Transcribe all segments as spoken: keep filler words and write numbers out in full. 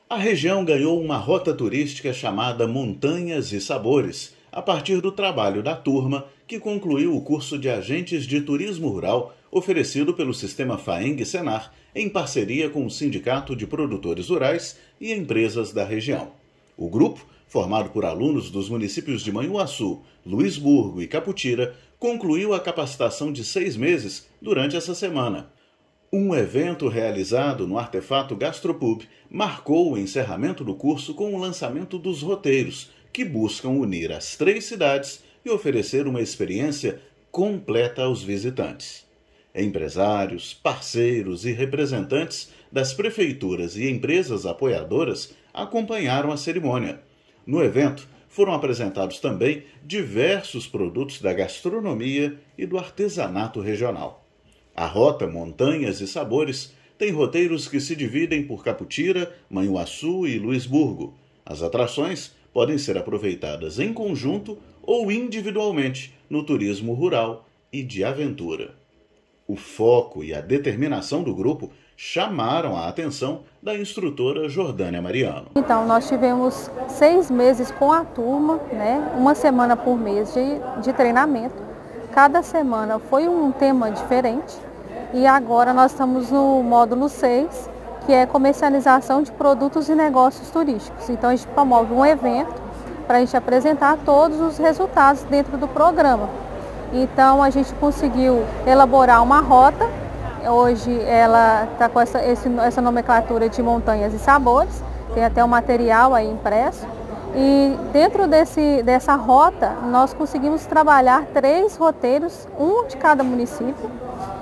A região ganhou uma rota turística chamada Montanhas e Sabores, a partir do trabalho da turma que concluiu o curso de Agentes de Turismo Rural oferecido pelo Sistema FAENG-Senar em parceria com o Sindicato de Produtores Rurais e empresas da região. O grupo, formado por alunos dos municípios de Manhuaçu, Luisburgo e Caputira, concluiu a capacitação de seis meses durante essa semana. Um evento realizado no Artefato Gastropub marcou o encerramento do curso com o lançamento dos roteiros, que buscam unir as três cidades e oferecer uma experiência completa aos visitantes. Empresários, parceiros e representantes das prefeituras e empresas apoiadoras acompanharam a cerimônia. No evento, foram apresentados também diversos produtos da gastronomia e do artesanato regional. A Rota Montanhas e Sabores tem roteiros que se dividem por Caputira, Manhuaçu e Luisburgo. As atrações podem ser aproveitadas em conjunto ou individualmente no turismo rural e de aventura. O foco e a determinação do grupo chamaram a atenção da instrutora Jordânia Mariano. Então, nós tivemos seis meses com a turma, né? Uma semana por mês de, de treinamento. Cada semana foi um tema diferente. E agora nós estamos no módulo seis, que é comercialização de produtos e negócios turísticos. Então a gente promove um evento para a gente apresentar todos os resultados dentro do programa. Então a gente conseguiu elaborar uma rota. Hoje ela está com essa, esse, essa nomenclatura de Montanhas e Sabores, tem até o material aí impresso. E dentro desse, dessa rota nós conseguimos trabalhar três roteiros, um de cada município.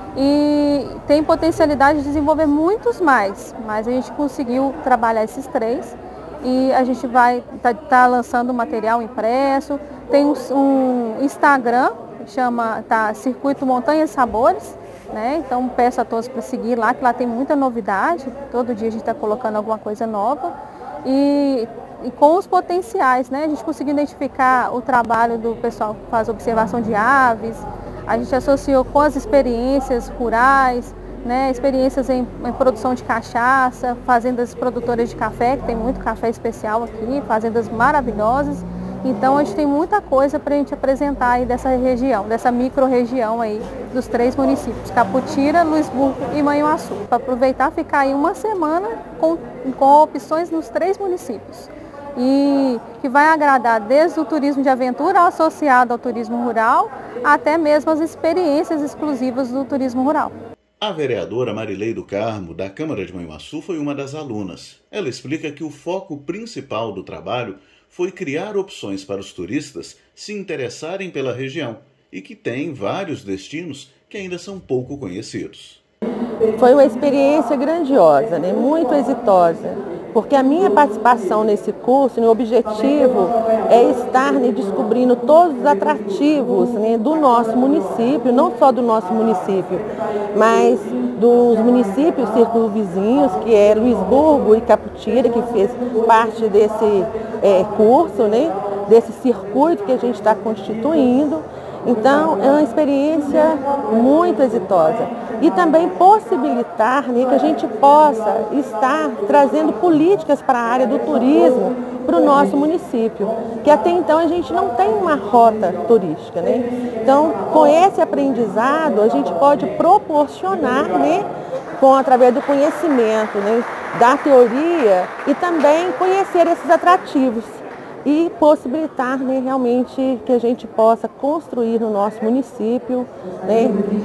E tem potencialidade de desenvolver muitos mais, mas a gente conseguiu trabalhar esses três e a gente vai estar tá, tá lançando material impresso. Tem um, um Instagram, chama tá, Circuito Montanhas e Sabores, né? Então peço a todos para seguir lá, que lá tem muita novidade, todo dia a gente está colocando alguma coisa nova. E, e com os potenciais, né? A gente conseguiu identificar o trabalho do pessoal que faz observação de aves. A gente associou com as experiências rurais, né, experiências em, em produção de cachaça, fazendas produtoras de café, que tem muito café especial aqui, fazendas maravilhosas. Então a gente tem muita coisa para a gente apresentar aí dessa região, dessa micro-região aí dos três municípios, Caputira, Luisburgo e Manhuaçu. Para aproveitar, ficar aí uma semana com, com opções nos três municípios. E que vai agradar desde o turismo de aventura associado ao turismo rural, até mesmo as experiências exclusivas do turismo rural. A vereadora Marilei do Carmo, da Câmara de Manhuaçu, foi uma das alunas. Ela explica que o foco principal do trabalho foi criar opções para os turistas se interessarem pela região e que tem vários destinos que ainda são pouco conhecidos. Foi uma experiência grandiosa, né? Muito exitosa, porque a minha participação nesse curso, né, o objetivo é estar, né, descobrindo todos os atrativos, né, do nosso município, não só do nosso município, mas dos municípios circunvizinhos, que é Luisburgo e Caputira, que fez parte desse é, curso, né, desse circuito que a gente está constituindo. Então, é uma experiência muito exitosa. E também possibilitar, né, que a gente possa estar trazendo políticas para a área do turismo para o nosso município, que até então a gente não tem uma rota turística, né? Então, com esse aprendizado, a gente pode proporcionar, né, com, através do conhecimento, né, da teoria e também conhecer esses atrativos. E possibilitar, né, realmente que a gente possa construir no nosso município, né,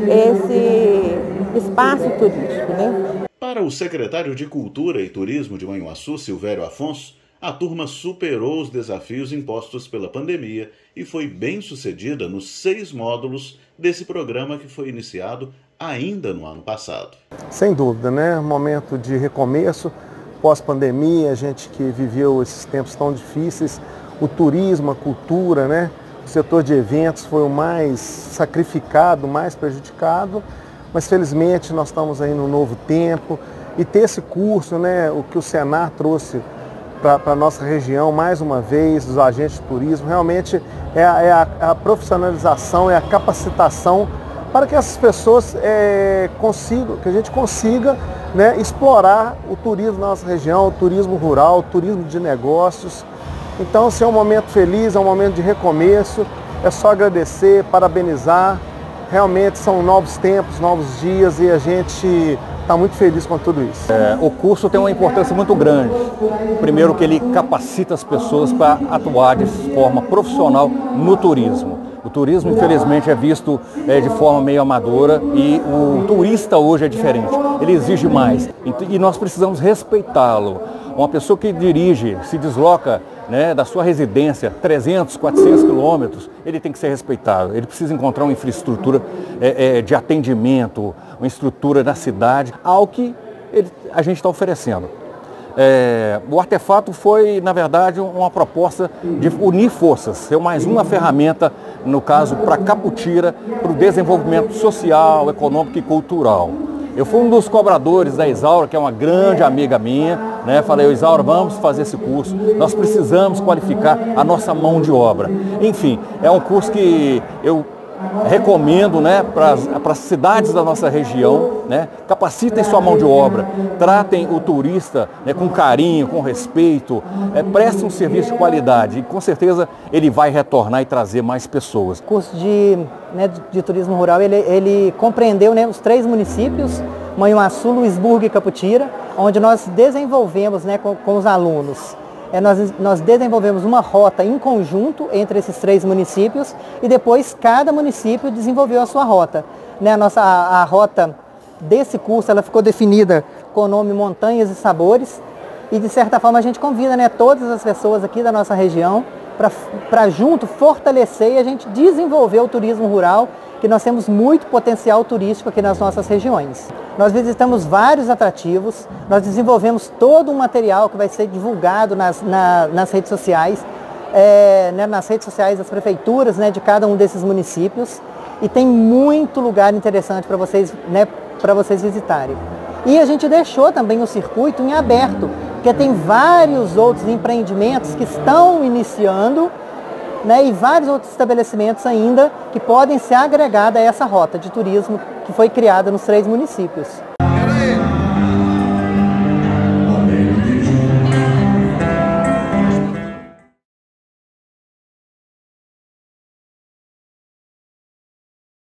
esse espaço turístico. Né? Para o secretário de Cultura e Turismo de Manhuaçu, Silvério Afonso, a turma superou os desafios impostos pela pandemia e foi bem sucedida nos seis módulos desse programa que foi iniciado ainda no ano passado. Sem dúvida, né? Um momento de recomeço. Pós-pandemia, a gente que viveu esses tempos tão difíceis, o turismo, a cultura, né? O setor de eventos foi o mais sacrificado, o mais prejudicado, mas felizmente nós estamos aí num novo tempo e ter esse curso, né, o que o Senar trouxe para a nossa região, mais uma vez, dos agentes de turismo, realmente é a, é a, a profissionalização, é a capacitação para que essas pessoas é, consigam, que a gente consiga, né, explorar o turismo na nossa região, o turismo rural, o turismo de negócios. Então, assim, é um momento feliz, é um momento de recomeço, é só agradecer, parabenizar. Realmente são novos tempos, novos dias e a gente está muito feliz com tudo isso. É, o curso tem uma importância muito grande. Primeiro que ele capacita as pessoas para atuar de forma profissional no turismo. O turismo, infelizmente, é visto é, de forma meio amadora e o turista hoje é diferente. Ele exige mais e nós precisamos respeitá-lo. Uma pessoa que dirige, se desloca, né, da sua residência trezentos, quatrocentos quilômetros, ele tem que ser respeitado. Ele precisa encontrar uma infraestrutura é, é, de atendimento, uma estrutura da cidade, ao que ele, a gente está oferecendo. É, o artefato foi, na verdade, uma proposta de unir forças, ser mais uma ferramenta, no caso, para Caputira, para o desenvolvimento social, econômico e cultural. Eu fui um dos cobradores da Isaura, que é uma grande amiga minha, né? Falei, Isaura, vamos fazer esse curso, nós precisamos qualificar a nossa mão de obra. Enfim, é um curso que eu recomendo, né, para as cidades da nossa região, né? Capacitem sua mão de obra, tratem o turista, né, com carinho, com respeito, é, prestem um serviço de qualidade e com certeza ele vai retornar e trazer mais pessoas. O curso de, né, de, de turismo rural, ele, ele compreendeu, né, os três municípios, Manhuaçu, Luisburgo e Caputira, onde nós desenvolvemos, né, com, com os alunos. É, nós, nós desenvolvemos uma rota em conjunto entre esses três municípios e depois cada município desenvolveu a sua rota. Né, a, nossa, a, a rota desse curso ela ficou definida com o nome Montanhas e Sabores e de certa forma a gente convida, né, todas as pessoas aqui da nossa região para junto fortalecer e a gente desenvolver o turismo rural, que nós temos muito potencial turístico aqui nas nossas regiões. Nós visitamos vários atrativos, nós desenvolvemos todo um material que vai ser divulgado nas, na, nas redes sociais, é, né, nas redes sociais das prefeituras, né, de cada um desses municípios, e tem muito lugar interessante para vocês, né, para vocês visitarem. E a gente deixou também o circuito em aberto, porque tem vários outros empreendimentos que estão iniciando, né, e vários outros estabelecimentos ainda que podem ser agregados a essa rota de turismo que foi criada nos três municípios.